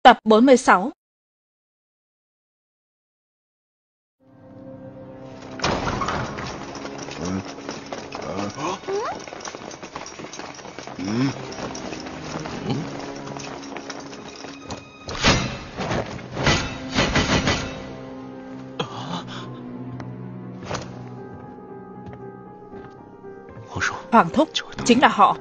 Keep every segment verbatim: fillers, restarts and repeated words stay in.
Tập bốn mươi sáu. Hoàng thúc, chính là họ.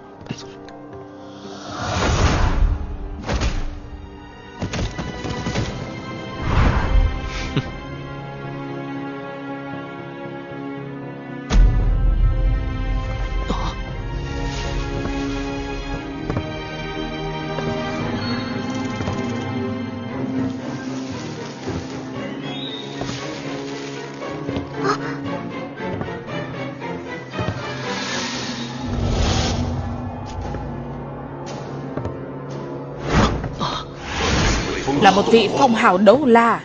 Là một vị phong hào đấu la.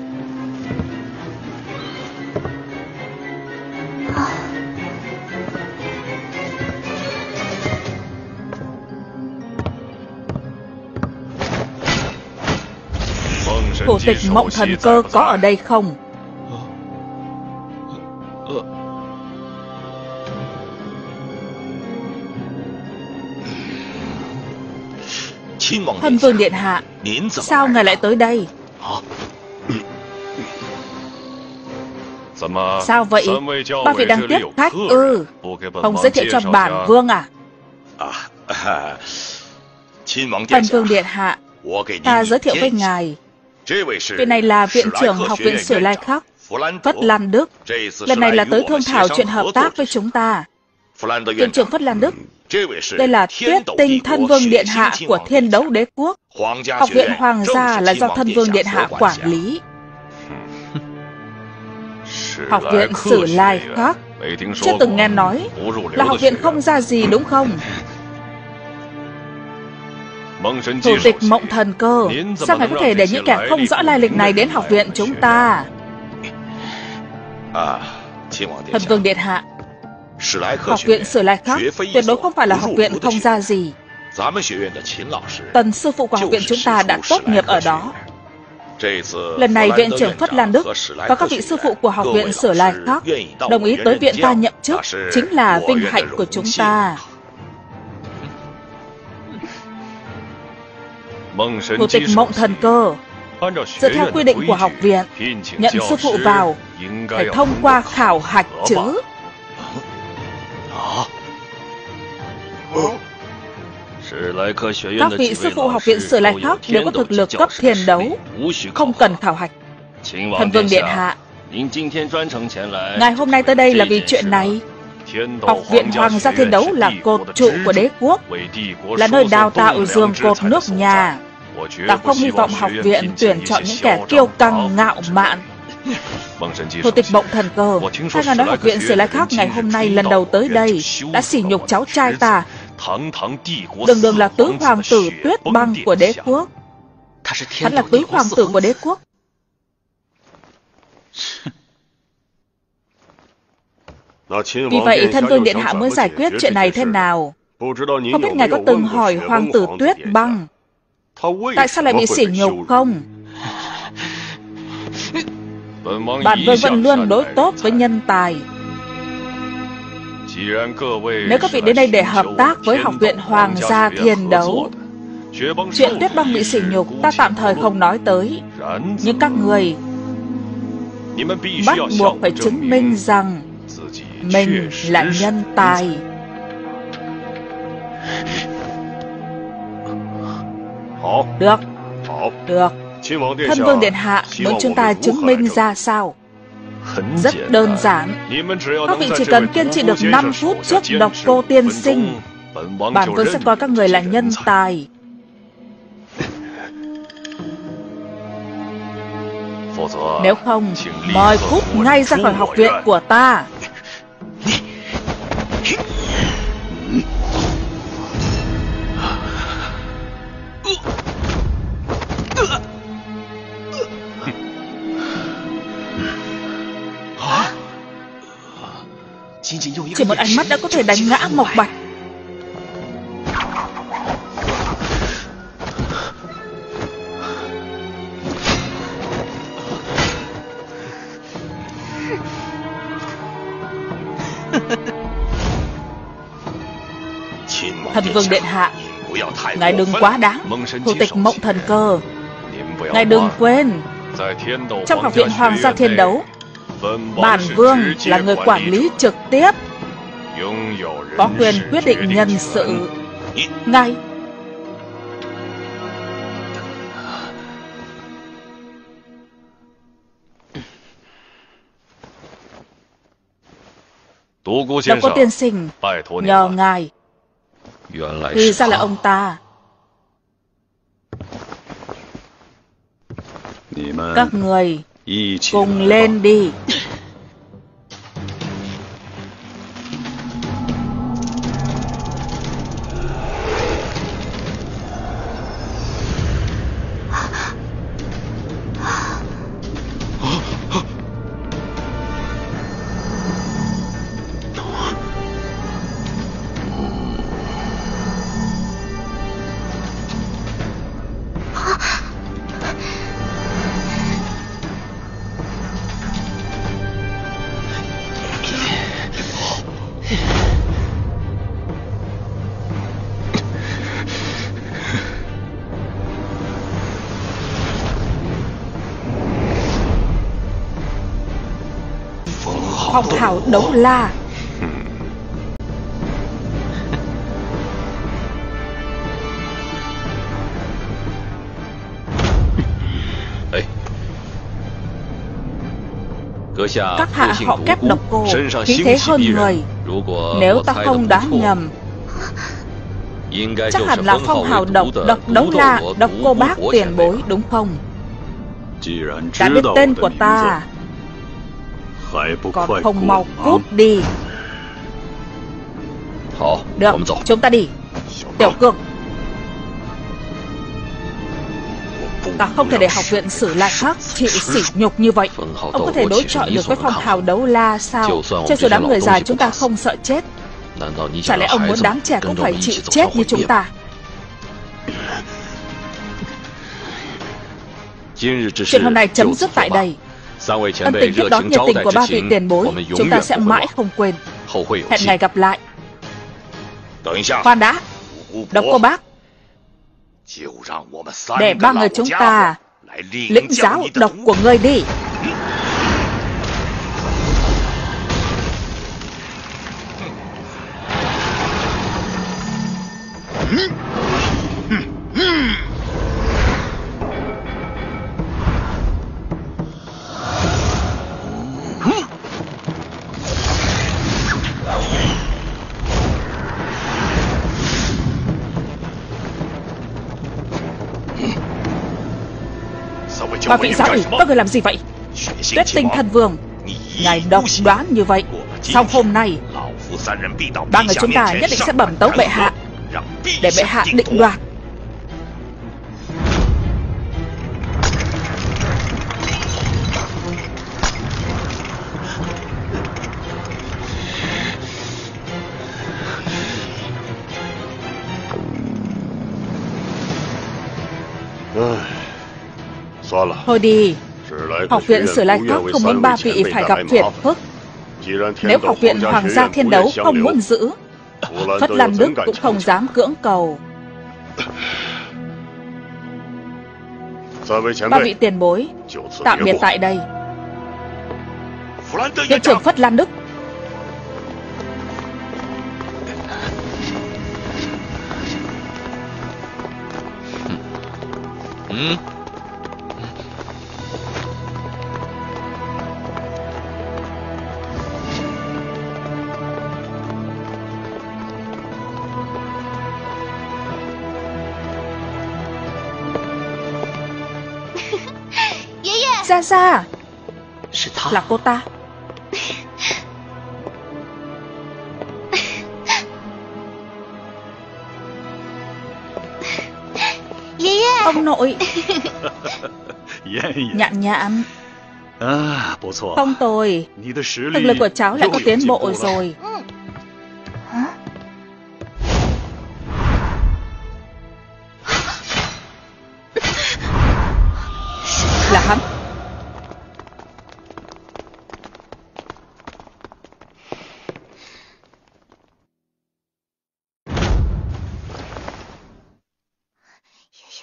Thủ tịch Mộng Thần Cơ có ở đây không? Thân vương điện hạ, sao ngài lại tới đây? Sao vậy? Ba vị đang tiếp khách ư? Không giới thiệu cho bản vương à? Thân vương điện hạ, ta giới thiệu với ngài. Vị này là viện trưởng học viện Sử Lai Khắc, Phất Lan Đức. Lần này là tới thương thảo chuyện hợp tác với chúng ta. Viện trưởng Phất Lan Đức, đây là Tuyết Tinh Thân Vương Điện Hạ của Thiên Đấu Đế Quốc. Học viện Hoàng gia là do Thân Vương Điện Hạ quản lý. Học viện Sử Lai Khắc, chưa từng nghe nói, là học viện không ra gì đúng không? Thủ tịch Mộng Thần Cơ, sao ngài có thể để những kẻ không rõ lai lịch này đến học viện chúng ta? Thân Vương Điện Hạ, học viện Sử Lai Khắc tuyệt đối không phải là học viện không ra gì. Tần sư phụ của học viện chúng ta đã tốt nghiệp ở đó. Lần này viện trưởng Phất Lan Đức và các vị sư phụ của học viện Sử Lai Khắc đồng ý tới viện ta nhậm chức, chính là vinh hạnh của chúng ta. Thủ tịch Mộng Thần Cơ, dựa theo quy định của học viện, nhận sư phụ vào phải thông qua khảo hạch chứ. Các vị sư phụ học viện Sử Lai Khắc đều có thực lực cấp thiên đấu, không cần khảo hạch. Thân vương điện hạ, ngài hôm nay tới đây là vì chuyện này. Học viện Hoàng gia Thiên Đấu là cột trụ của đế quốc, là nơi đào tạo giường cột nước nhà. Ta không hy vọng học viện tuyển chọn những kẻ kiêu căng ngạo mạn. Thủ tịch Mộng Thần Cơ, ta nghe nói học viện Sử Lai Khắc ngày hôm nay lần đầu tới đây đã sỉ nhục cháu trai ta, đường đường là tứ hoàng tử Tuyết Băng của đế quốc. Hắn là tứ hoàng tử của đế quốc. Vì vậy Thân vương điện hạ muốn giải quyết chuyện này thế nào? Không biết ngài có từng hỏi hoàng tử Tuyết Băng tại sao lại bị sỉ nhục không? Bản vương vẫn luôn đối tốt với nhân tài. Nếu các vị đến đây để hợp tác với học viện Hoàng gia Thiên Đấu, chuyện Tuyết Băng bị sỉ nhục ta tạm thời không nói tới, nhưng các người bắt buộc phải chứng minh rằng mình là nhân tài. Được, được. Thân vương điện hạ muốn chúng ta chứng minh ra sao? Rất đơn giản. Các vị chỉ cần kiên trì được năm phút trước độc cô tiên sinh, bản vương sẽ coi các người là nhân tài. Nếu không, mời cút ngay ra khỏi học viện của ta. Chỉ một ánh mắt đã có thể đánh ngã Mộc Bạch. Thần vương điện hạ, ngài đừng quá đáng. Thủ tịch Mộng Thần Cơ, ngài đừng quên, trong Học viện Hoàng gia Thiên Đấu, bản vương là người quản lý trực tiếp, có quyền quyết định nhân sự. Ngài Độc Cô tiên sinh, nhờ ngài. Thì ra là ông ta. Các người cùng lên đi. Phong hào đấu la. Các hạ họ Kép Độc Cô, khí thế hơn người. Nếu ta không đoán nhầm, chắc hẳn là phong hào độc độc đấu la Độc Cô Bác tiền bối đúng không? Đã biết tên của ta, còn không mau cút đi. Được, chúng ta đi. Tiểu Cương, ta không thể để học viện Sử Lai Khắc chịu sỉ nhục như vậy. Ông có thể đối chọi được với phong hào đấu la sao? Cho dù đám người già chúng ta không sợ chết, chả lẽ ông muốn đám trẻ cũng phải chịu chết như chúng ta? Chuyện hôm nay chấm dứt tại đây. Ân tình tiếp đón nhiệt tình của ba vị tiền bối chúng ta sẽ mãi không quên. Hẹn ngày gặp lại. Khoan đã, Độc Cô Bác, để ba người chúng ta lĩnh giáo độc của ngươi đi. Ba vị giáo ủy, các người làm gì vậy? Tuyết Tinh Thần Vương, ngài độc đoán như vậy, sau hôm nay ba người chúng ta nhất định sẽ bẩm tấu bệ hạ, để bệ hạ định đoạt. Thôi đi, Học viện Sử Lai Khắc không muốn ba vị phải gặp phiền phức. Nếu Học viện Hoàng gia Thiên Đấu không muốn giữ, Phất Lan Đức cũng không dám cưỡng cầu. Ba vị tiền bối, tạm biệt tại đây. Viện trưởng Phất Lan Đức, Ra Ra, là cô ta. Ông nội. Nhạn Nhạn, không tồi, thực lực của cháu lại có tiến bộ rồi. Là hắn.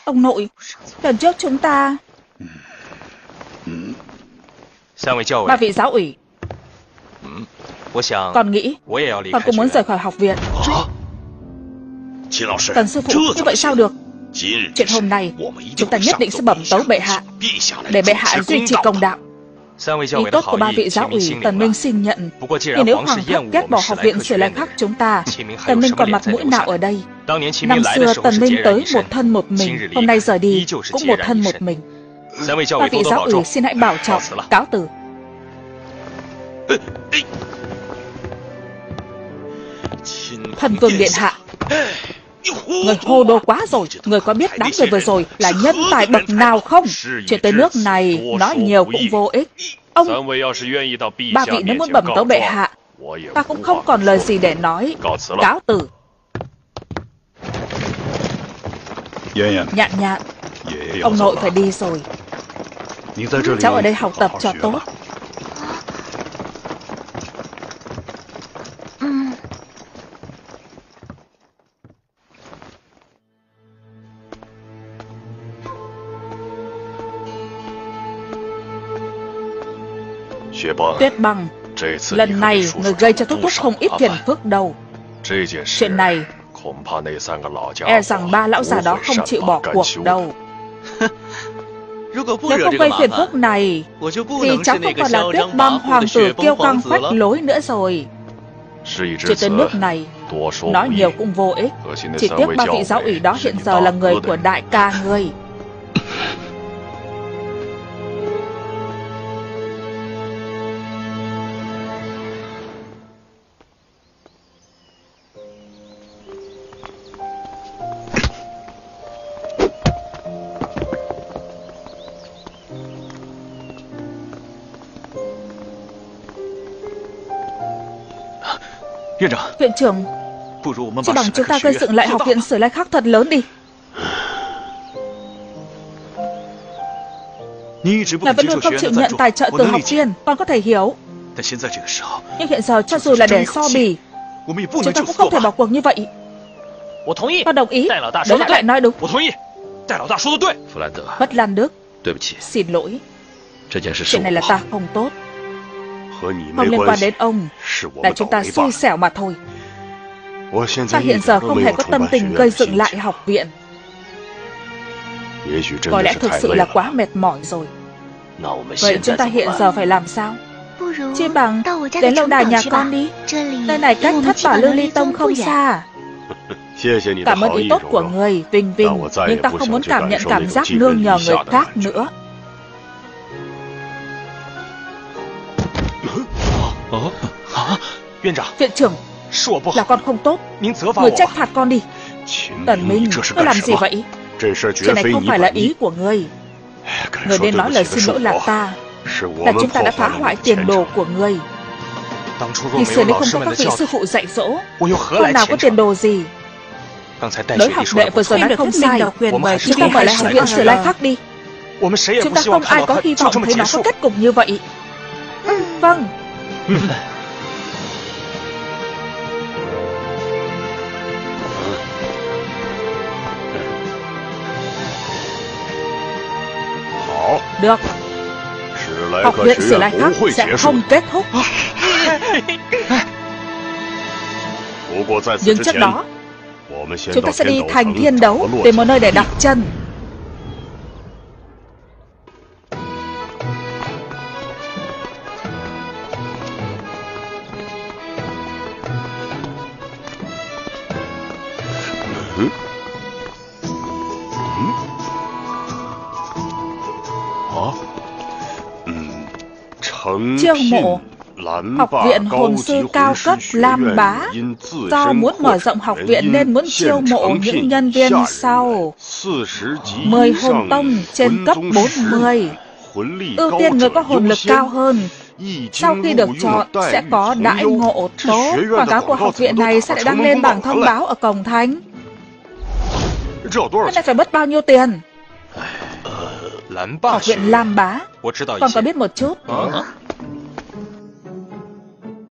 Ông nội, lần trước chúng ta... Ba vị giáo ủy, con nghĩ con cũng muốn rời khỏi học viện. Tần sư phụ, như vậy sao được? Chuyện hôm nay chúng ta nhất định sẽ bẩm tấu bệ hạ, để bệ hạ duy trì công đạo. Ý tốt của ba vị giáo ủy Tần Minh xin nhận, nhưng nếu hoàng thất ghét bỏ học viện Sử Lai Khắc chúng ta, Tần Minh còn mặt mũi nào ở đây? Năm xưa Tần Minh tới một thân một mình, hôm nay rời đi cũng một thân một mình. Ba vị giáo ủy xin hãy bảo trọng, cáo từ. Thần vương điện hạ, người hồ đồ quá rồi. Người có biết đám người vừa rồi là nhân tài bậc nào không? Chuyện tới nước này nói nhiều cũng vô ích. Ông, ba vị nếu muốn bẩm tấu bệ hạ, ta cũng không còn lời gì để nói. Cáo từ. Nhạn nhạn, ông nội phải đi rồi. Cháu ở đây học tập cho tốt. Tuyết Băng, lần này người gây cho Thúc Thúc không ít phiền phức đâu. Chuyện này e rằng ba lão già đó không chịu bỏ cuộc đâu. Nếu không gây phiền phức này thì cháu không còn là Tuyết Băng hoàng tử kiêu căng phách lối nữa rồi. Chuyện tới nước này nói nhiều cũng vô ích. Chỉ tiếc ba vị giáo ủy đó hiện giờ là người của đại ca ngươi. Viện trưởng, chỉ bằng chúng ta gây dựng lại học viện Sử Lai Khắc thật lớn đi. Ngài vẫn luôn không chịu nhận tài trợ từ học viên, con có thể hiểu. Nhưng hiện giờ cho dù là để so bì, chúng ta cũng không thể bỏ cuộc như vậy. Con đồng ý. Đấy lại lại nói đúng. Bất Lan Đức, xin lỗi. Chuyện này là ta không tốt, không liên quan đến ông, là chúng ta xui xẻo mà thôi. Ta hiện giờ không hề có tâm tình gây dựng lại học viện. Có lẽ thực sự là quá mệt mỏi rồi. Vậy chúng ta hiện giờ phải làm sao? Chi bằng đến lâu đài nhà con đi. Nơi này cách Thất Bảo Lưu Ly Tông không xa. Cảm ơn ý tốt của người, Vinh Vinh, nhưng ta không muốn cảm nhận cảm giác nương nhờ người khác nữa. Viện trưởng, là con không tốt, người trách phạt con đi. Tần Minh, ngươi làm gì vậy? Chuyện này không phải là ý của ngươi. Người nên nói lời xin lỗi là ta, là chúng ta đã phá hoại tiền đồ của ngươi. Ngày xưa nếu không có các vị sư phụ dạy dỗ, con nào có tiền đồ gì? Đối học đệ vừa rồi nói không sai. Chúng ta mở lại học viện Sử Lai Khắc đi. Chúng ta không ai có hy vọng thấy nó có kết cục như vậy. Vâng. Được. Học viện Sử Lai Khắc sẽ không kết thúc. Nhưng trước đó chúng ta sẽ đi thành Thiên Đấu, tìm một nơi để đặt chân. Chiêu mộ học viện hồn sư cao cấp Lam Bá. Do muốn mở rộng học viện nên muốn chiêu mộ những nhân viên sau mười hồn tông trên cấp bốn mươi. Ưu tiên người có hồn lực cao hơn. Sau khi được chọn sẽ có đãi ngộ tốt. Quảng cáo của học viện này sẽ lại đăng lên bảng thông báo ở cổng thành. Cái này phải mất bao nhiêu tiền? Học viện Lam Bá, con có biết một chút.